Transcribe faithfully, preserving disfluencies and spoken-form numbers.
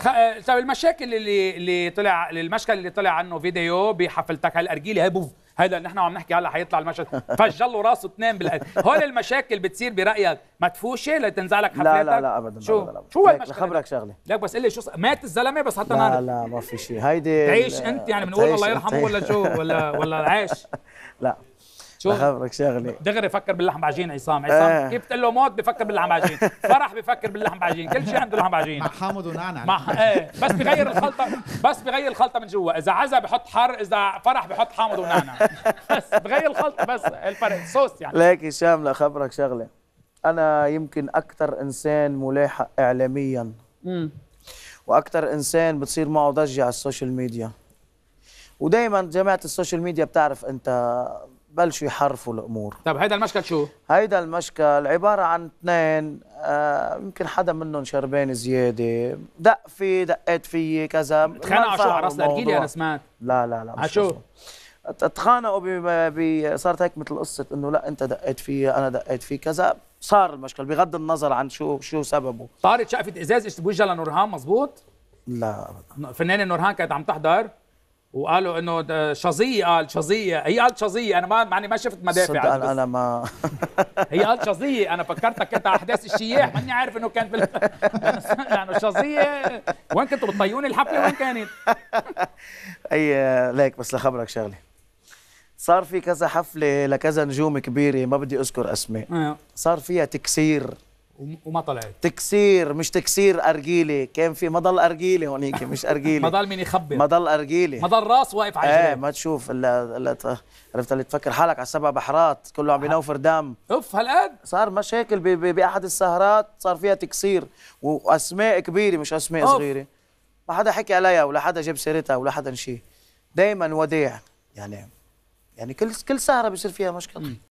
طيب المشاكل اللي اللي طلع المشكل اللي طلع عنه فيديو بحفلتك هالارجيله هي بوف، هذا نحن عم نحكي هلا حيطلع المشهد فجل له راسه اثنين بالقلب، هول المشاكل بتصير برايك مدفوشه لتنزع لك حفلتك؟ لا لا لا ابدا. شو أبداً. شو المشكله؟ خبرك شغله، لك بس قل لي شو مات الزلمه بس حتى لا نعرف. لا ما في شيء، هيدي تعيش انت يعني بنقول الله يرحمه ولا شو ولا ولا عايش؟ لا شو خبرك شغله، دغري بفكر باللحم بعجين. عصام عصام آه. كيف تقول له موت بفكر باللحم بعجين، فرح بفكر باللحم بعجين، كل شيء عنده لحم بعجين مع حامض ونعنع مع ايه بس بغير الخلطه، بس بغير الخلطه من جوا، اذا عزا بحط حر، اذا فرح بحط حامض ونعنع بس بغير الخلطه، بس الفرق صوص يعني. ليك هشام لا خبرك شغله، انا يمكن اكثر انسان ملاحق اعلاميا امم واكثر انسان بتصير معه ضجه على السوشيال ميديا، ودائما جماعه السوشيال ميديا بتعرف انت بلشوا يحرفوا الامور. طب هيدا المشكل شو؟ هيدا المشكل عباره عن اثنين، آه يمكن حدا منهم شربان زياده، دق في دقيت فيي كذا، تخانقوا شو على راس الارجيله؟ انا سمعت. لا لا لا مش شو؟ تخانقوا ب صارت هيك مثل قصه انه لا انت دقيت فيي انا دقيت فيك كذا، صار المشكل بغض النظر عن شو شو سببه. طارت شقفه ازاز بوجهها لنورهان مزبوط؟ لا ابدا. فنانه نورهان كانت عم تحضر وقالوا انه شظيه، قال شظيه، هي قالت شظيه، انا ما معني ما شفت مدافع. انا انا ما هي قالت شظيه، انا فكرتك كنت على احداث الشياح، ماني عارف انه كان بال يعني شظيه. وين كنتوا بتطيوني الحفله؟ وين كانت؟ اي ليك بس لخبرك شغله، صار في كذا حفله لكذا نجوم كبيره ما بدي اذكر اسماء، صار فيها تكسير وما طلعت. تكسير مش تكسير ارجيله، كان في ما ضل ارجيله هونيك مش ارجيله ما ضل مين يخبر، ما ضل ارجيله، ما ضل راس واقف على رجليه. ايه ما تشوف الا الا عرفت اللي تفكر حالك على سبع بحرات كله عم بينوفر دم. اوف هالقد صار مشاكل باحد السهرات صار فيها تكسير، واسماء كبيره مش اسماء أوف. صغيره، ما حدا حكي عليها ولا حدا جاب سيرتها ولا حدا شيء، دائما وديع يعني، يعني كل كل سهره بيصير فيها مشكله.